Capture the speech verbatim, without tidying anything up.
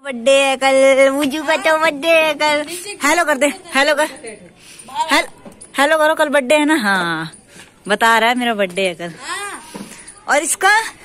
Birthday है कल, मुझू का तो बर्थडे है कल। हेलो कर दे, हेलो कर, हेलो करो, कल बर्थडे है ना। हाँ बता रहा है मेरा बर्थडे है कल। और इसका